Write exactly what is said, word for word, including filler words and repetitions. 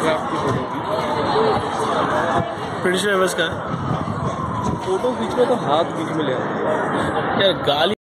आपकी फोटो की British Airways का फोटो खींच में तो हाथ बीच में ले आते यार गाली